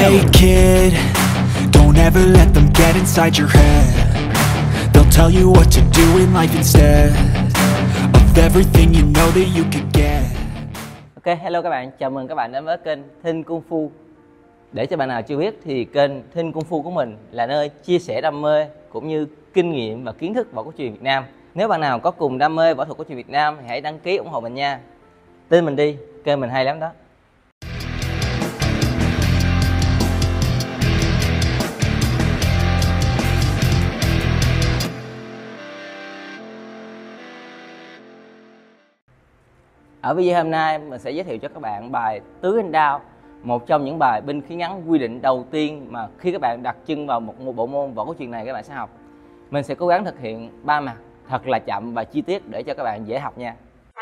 Hey kid, don't ever let them get inside your head. They'll tell you what to do in life instead of everything you know that you could get. Ok, hello các bạn, chào mừng các bạn đến với kênh Thinh Kung Fu. Để cho bạn nào chưa biết thì kênh Thinh Kung Fu của mình là nơi chia sẻ đam mê cũng như kinh nghiệm và kiến thức võ cổ truyền Việt Nam. Nếu bạn nào có cùng đam mê võ thuật cổ truyền Việt Nam thì hãy đăng ký ủng hộ mình nha. Tin mình đi, kênh mình hay lắm đó. Ở video hôm nay mình sẽ giới thiệu cho các bạn bài Tứ Anh Đao, một trong những bài binh khí ngắn quy định đầu tiên mà khi các bạn đặt chân vào một bộ môn võ cổ truyền này các bạn sẽ học. Mình sẽ cố gắng thực hiện 3 mặt thật là chậm và chi tiết để cho các bạn dễ học nha.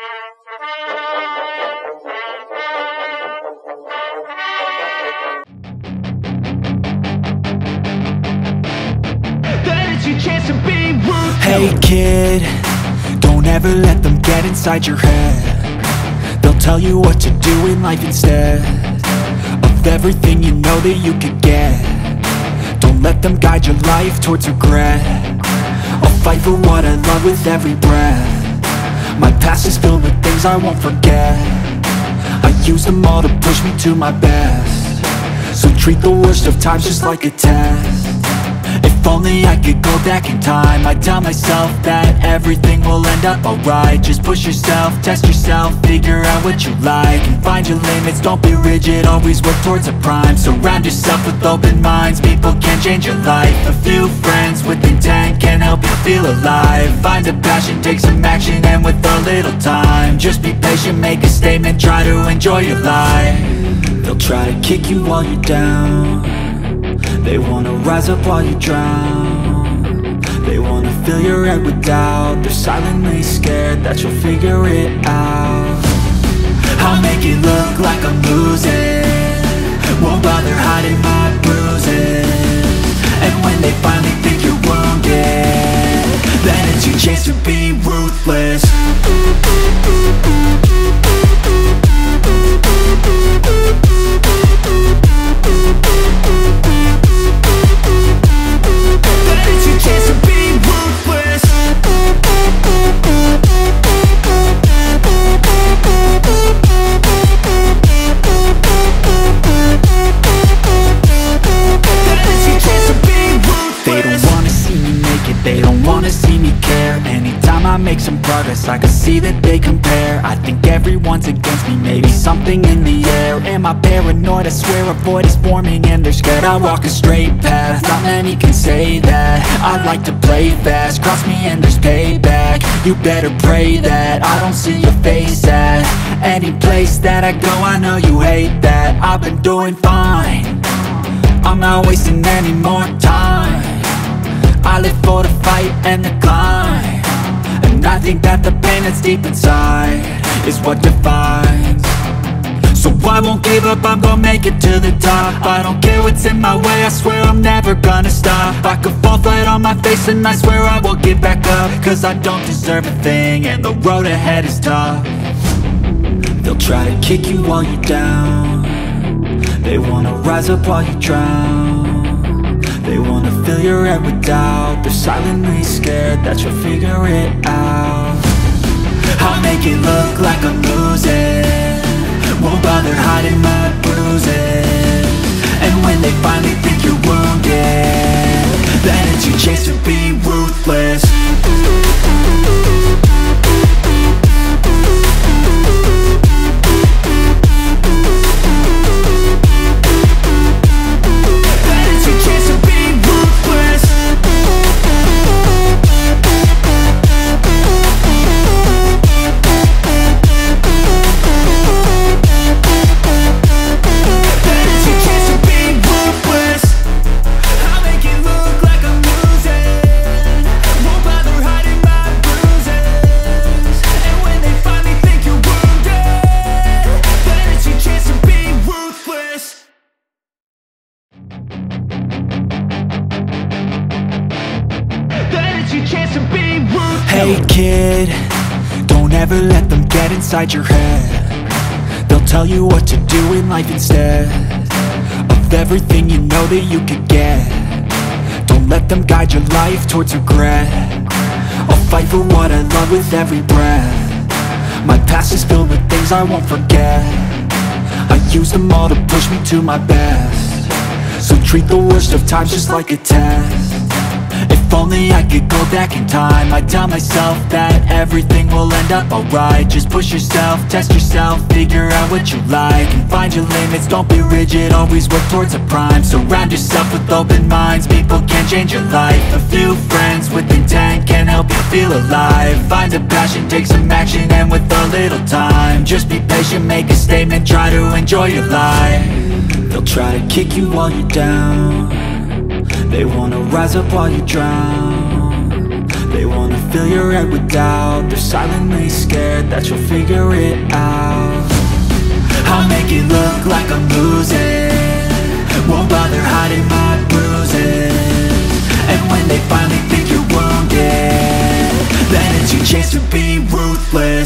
Hey kid, don't ever let them get inside your head. They'll tell you what to do in life instead of everything you know that you could get. Don't let them guide your life towards regret. I'll fight for what I love with every breath. My past is filled with things I won't forget. I use them all to push me to my best. So treat the worst of times just like a test. If only I could go back in time, I'd tell myself that everything will end up alright. Just push yourself, test yourself, figure out what you like and find your limits, don't be rigid, always work towards a prime. Surround yourself with open minds, people can change your life. A few friends with intent can help you feel alive. Find a passion, take some action, and with a little time, just be patient, make a statement, try to enjoy your life. They'll try to kick you while you're down. They wanna rise up while you drown. They wanna fill your head with doubt. They're silently scared that you'll figure it out. I'll make it look like I'm losing, won't bother hiding my bruises. And when they finally think you're wounded, then it's your chance to be ruthless. I make some progress, I can see that they compare. I think everyone's against me, maybe something in the air. Am I paranoid? I swear a void is forming and they're scared. I walk a straight path, not many can say that. I like to play fast, cross me and there's payback. You better pray that I don't see your face at any place that I go. I know you hate that. I've been doing fine, I'm not wasting any more time. I live for the fight and the climb. And I think that the pain that's deep inside is what defines. So I won't give up, I'm gonna make it to the top. I don't care what's in my way, I swear I'm never gonna stop. I could fall flat on my face and I swear I will get back up. Cause I don't deserve a thing and the road ahead is tough. They'll try to kick you while you're down. They wanna rise up while you drown. They wanna fill your head with doubt. They're silently scared that you'll figure it out. I'll make it look like I'm losing, won't bother hiding my bruises. And when they finally think you're wounded, then it's your chance to be ruthless. Hey kid, don't ever let them get inside your head. They'll tell you what to do in life instead of of everything you know that you could get. Don't let them guide your life towards regret. I'll fight for what I love with every breath. My past is filled with things I won't forget. I use them all to push me to my best. So treat the worst of times just like a test. If only I could go back in time, I'd tell myself that everything will end up alright. Just push yourself, test yourself, figure out what you like, and find your limits, don't be rigid, always work towards a prime. Surround yourself with open minds, people can change your life. A few friends with intent can help you feel alive. Find a passion, take some action, and with a little time, just be patient, make a statement, try to enjoy your life. They'll try to kick you while you're down. They wanna rise up while you drown. They wanna fill your head with doubt. They're silently scared that you'll figure it out. I'll make it look like I'm losing, won't bother hiding my bruises. And when they finally think you're wounded, then it's your chance to be ruthless.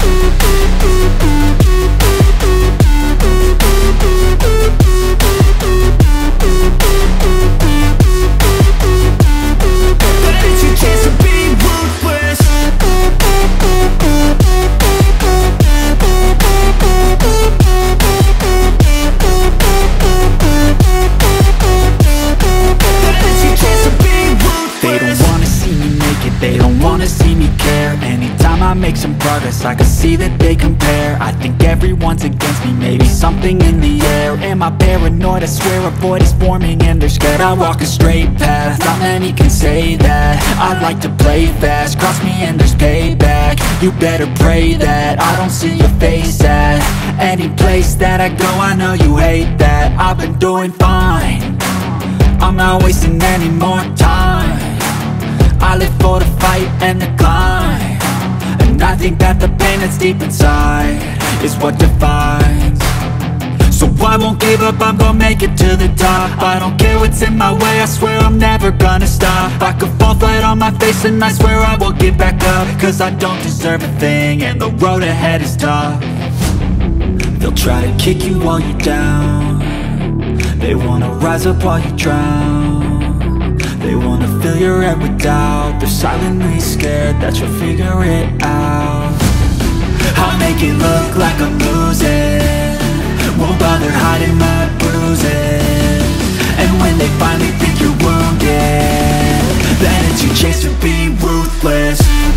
They don't wanna see me care. Anytime I make some progress, I can see that they compare. I think everyone's against me, maybe something in the air. Am I paranoid? I swear a void is forming and they're scared I walk a straight path. Not many can say that. I like to play fast, cross me and there's payback. You better pray that I don't see your face at any place that I go. I know you hate that. I've been doing fine, I'm not wasting any more time. I live for the fight and the climb, and I think that the pain that's deep inside is what defines. So I won't give up, I'm gonna make it to the top. I don't care what's in my way, I swear I'm never gonna stop. I could fall flat on my face and I swear I will get back up, cause I don't deserve a thing and the road ahead is tough. They'll try to kick you while you're down. They wanna rise up while you drown. They wanna fill your head with doubt. They're silently scared that you'll figure it out. I'll make it look like I'm losing, won't bother hiding my bruises. And when they finally think you're wounded, then it's your chance to be ruthless.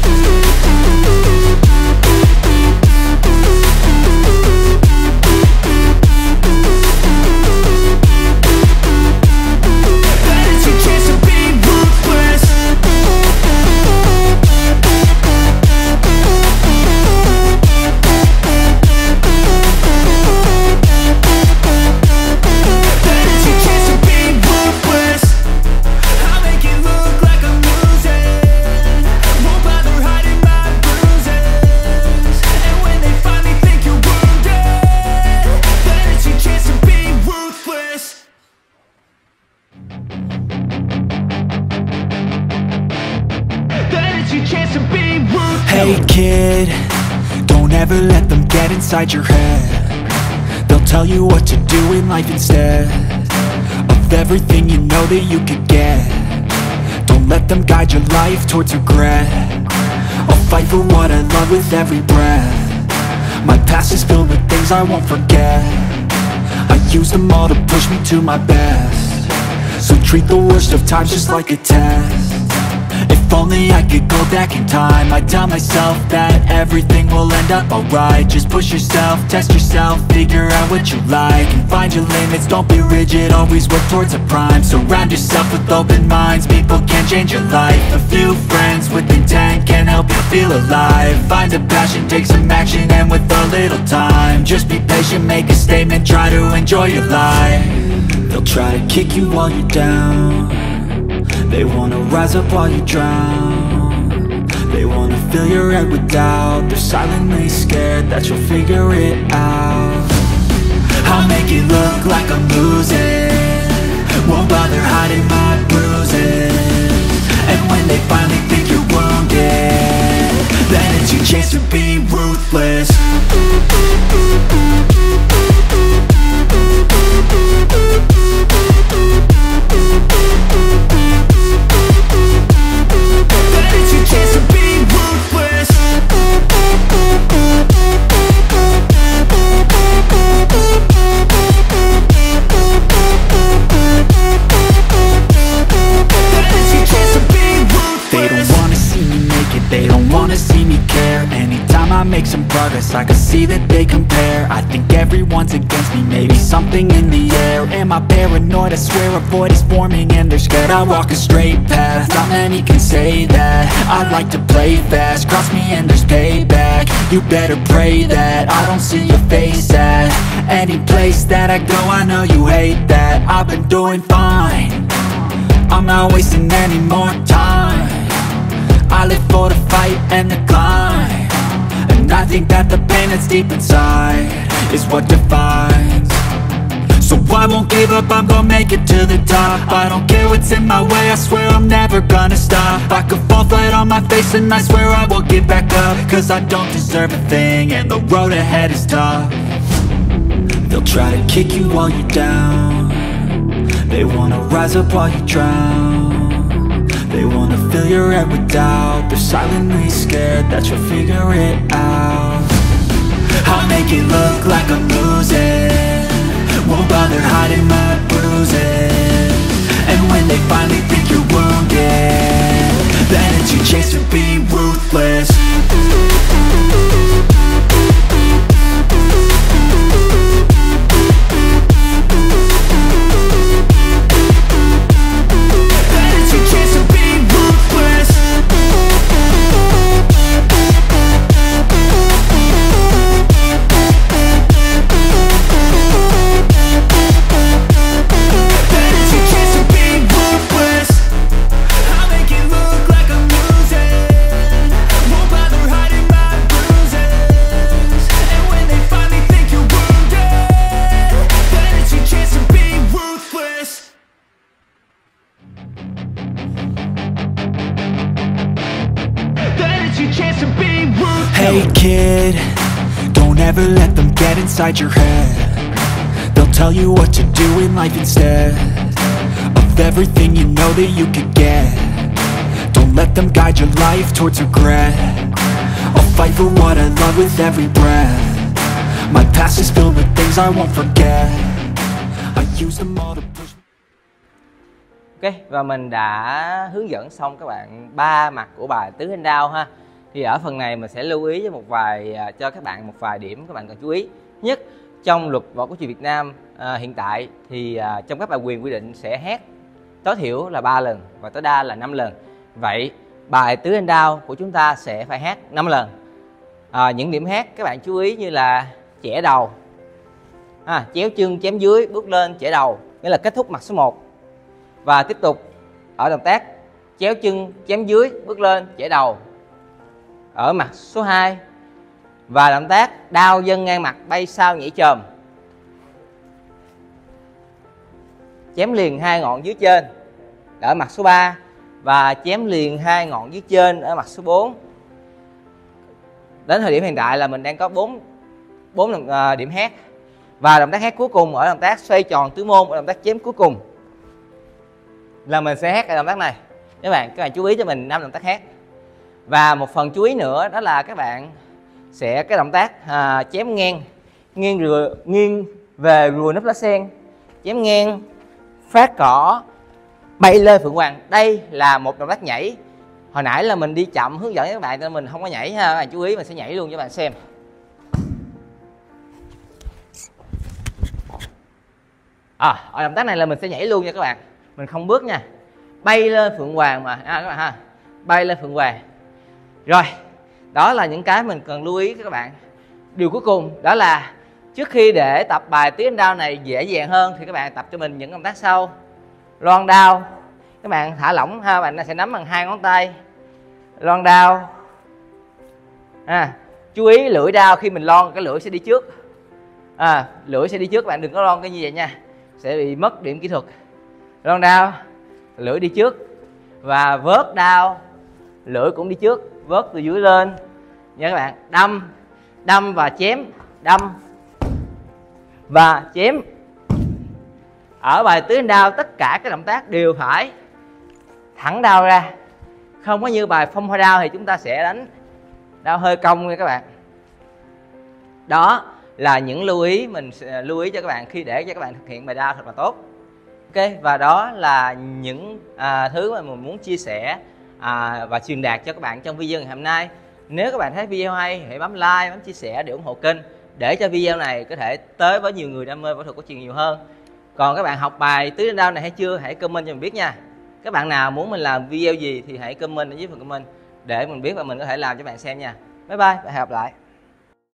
Hey kid, don't ever let them get inside your head. They'll tell you what to do in life instead of everything you know that you could get. Don't let them guide your life towards regret. I'll fight for what I love with every breath. My past is filled with things I won't forget. I use them all to push me to my best. So treat the worst of times just like a test. If only I could go back in time, I'd tell myself that everything will end up alright. Just push yourself, test yourself, figure out what you like, and find your limits, don't be rigid, always work towards a prime. Surround yourself with open minds, people can change your life. A few friends with intent can help you feel alive. Find a passion, take some action, and with a little time, just be patient, make a statement, try to enjoy your life. They'll try to kick you while you're down. They wanna rise up while you drown. They wanna fill your head with doubt. They're silently scared that you'll figure it out. I'll make it look like I'm losing, won't bother hiding my bruises. And when they finally think you're wounded, then it's your chance to be ruthless. some progress, I can see that they compare. I think everyone's against me, maybe something in the air. Am I paranoid? I swear a void is forming and they're scared. I walk a straight path, not many can say that. I like to play fast, cross me and there's payback. You better pray that I don't see your face at any place that I go. I know you hate that. I've been doing fine, I'm not wasting any more time. I live for the fight and the climb, and I think that the pain that's deep inside is what defines. So I won't give up, I'm gonna make it to the top. I don't care what's in my way, I swear I'm never gonna stop. I could fall flat on my face and I swear I will get back up, cause I don't deserve a thing and the road ahead is tough. They'll try to kick you while you're down, they wanna rise up while you drown. They wanna fill your head with doubt, they're silently scared that you'll figure it out. I'll make it look like I'm losing, won't bother hiding my bruises. And when they finally think you're wounded, then it's your chance to be ruthless. Hey kid, don't ever let them get inside your head. They'll tell you what to do in life instead of everything you know that you could get. Don't let them guide your life towards regret. I'll fight for what I love with every breath. My past is filled with things I won't forget. I use them all to push. Ok, và mình đã hướng dẫn xong các bạn 3 mặt của bài tứ thanh đao ha. Thì ở phần này mình sẽ lưu ý cho các bạn một vài điểm các bạn cần chú ý. Nhất, trong luật võ cổ truyền Việt Nam hiện tại thì trong các bài quyền quy định sẽ hát tối thiểu là 3 lần và tối đa là 5 lần. Vậy bài tứ thanh đao của chúng ta sẽ phải hát 5 lần. Những điểm hát các bạn chú ý như là chẻ đầu, chéo chân chém dưới, bước lên chẻ đầu, nghĩa là kết thúc mặt số 1. Và tiếp tục ở động tác chéo chân chém dưới, bước lên chẻ đầu ở mặt số 2. Và động tác đao dâng ngang mặt bay sau nhảy chồm, chém liền 2 ngọn dưới trên ở mặt số 3 và chém liền 2 ngọn dưới trên ở mặt số 4. Đến thời điểm hiện tại là mình đang có 4 điểm hát. Và động tác hát cuối cùng ở động tác xoay tròn tứ môn, ở động tác chém cuối cùng là mình sẽ hát cái động tác này. Các bạn chú ý cho mình 5 động tác hát. Và một phần chú ý nữa đó là các bạn sẽ cái động tác chém nghiêng về rùa nấp lá sen, chém ngang, phát cỏ, bay lên phượng hoàng. Đây là một động tác nhảy. Hồi nãy là mình đi chậm hướng dẫn các bạn nên mình không có nhảy ha. Các bạn chú ý, mình sẽ nhảy luôn cho các bạn xem. Ở động tác này là mình sẽ nhảy luôn nha các bạn. Mình không bước nha. Bay lên phượng hoàng mà các bạn ha. Bay lên phượng hoàng. Rồi, đó là những cái mình cần lưu ý các bạn. Điều cuối cùng đó là trước khi để tập bài tứ thanh đao này dễ dàng hơn thì các bạn tập cho mình những động tác sau. Loan đao, các bạn thả lỏng ha, bạn sẽ nắm bằng 2 ngón tay. Loan đao. Chú ý lưỡi đao khi mình lon cái lưỡi sẽ đi trước. Lưỡi sẽ đi trước, bạn đừng có lon cái như vậy nha, sẽ bị mất điểm kỹ thuật. Loan đao, lưỡi đi trước. Và vớt đao, lưỡi cũng đi trước, vớt từ dưới lên nha các bạn. Đâm và chém, đâm và chém. Ở bài tứ thanh đao tất cả các động tác đều phải thẳng đao ra, không có như bài phong hoa đao thì chúng ta sẽ đánh đao hơi cong nha các bạn. Đó là những lưu ý mình sẽ lưu ý cho các bạn khi để cho các bạn thực hiện bài đao thật là tốt. Ok, và đó là những thứ mà mình muốn chia sẻ và truyền đạt cho các bạn trong video ngày hôm nay. Nếu các bạn thấy video hay, hãy bấm like, bấm chia sẻ để ủng hộ kênh, để cho video này có thể tới với nhiều người đam mê võ thuật cổ truyền nhiều hơn. Còn các bạn học bài tứ đến đau này hay chưa, hãy comment cho mình biết nha. Các bạn nào muốn mình làm video gì thì hãy comment ở dưới phần comment để mình biết và mình có thể làm cho bạn xem nha. Bye bye và hẹn gặp lại.